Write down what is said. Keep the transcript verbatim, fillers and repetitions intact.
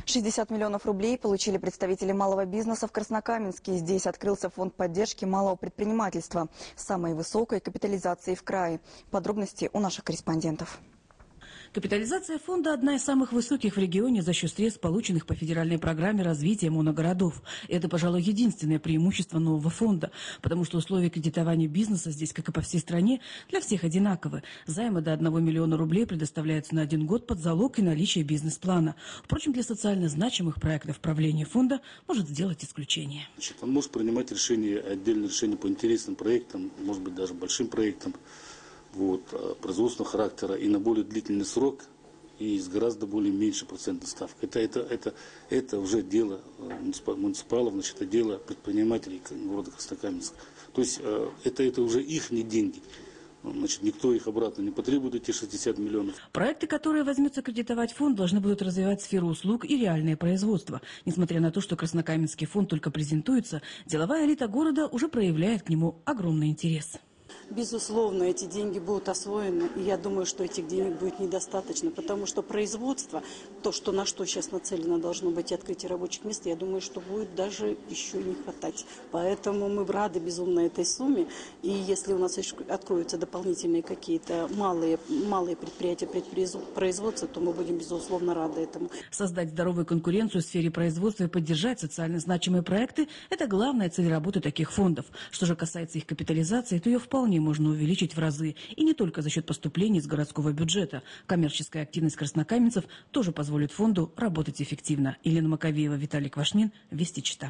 шестьдесят миллионов рублей получили представители малого бизнеса в Краснокаменске. Здесь открылся фонд поддержки малого предпринимательства с самой высокой капитализацией в крае. Подробности у наших корреспондентов. Капитализация фонда одна из самых высоких в регионе за счет средств, полученных по федеральной программе развития моногородов. Это, пожалуй, единственное преимущество нового фонда, потому что условия кредитования бизнеса здесь, как и по всей стране, для всех одинаковы. Займы до одного миллиона рублей предоставляются на один год под залог и наличие бизнес-плана. Впрочем, для социально значимых проектов правление фонда может сделать исключение. Значит, он может принимать решения, отдельные решения по интересным проектам, может быть, даже большим проектам. Вот, производственного характера и на более длительный срок и с гораздо более меньшей процентной ставкой. Это, это, это, это уже дело муниципалов, значит, это дело предпринимателей города Краснокаменска. То есть это, это уже их деньги. Значит, никто их обратно не потребует, эти шестьдесят миллионов. Проекты, которые возьмется кредитовать фонд, должны будут развивать сферу услуг и реальное производство. Несмотря на то, что Краснокаменский фонд только презентуется, деловая элита города уже проявляет к нему огромный интерес. Безусловно, эти деньги будут освоены, и я думаю, что этих денег будет недостаточно, потому что производство, то, что на что сейчас нацелено должно быть открытие рабочих мест, я думаю, что будет даже еще не хватать. Поэтому мы рады безумно этой сумме, и если у нас откроются дополнительные какие-то малые, малые предприятия, производства, то мы будем, безусловно, рады этому. Создать здоровую конкуренцию в сфере производства и поддержать социально значимые проекты – это главная цель работы таких фондов. Что же касается их капитализации, то ее вполне можно увеличить в разы. И не только за счет поступлений из городского бюджета. Коммерческая активность краснокаменцев тоже позволит фонду работать эффективно. Елена Маковеева, Виталий Квашнин, Вести Чита.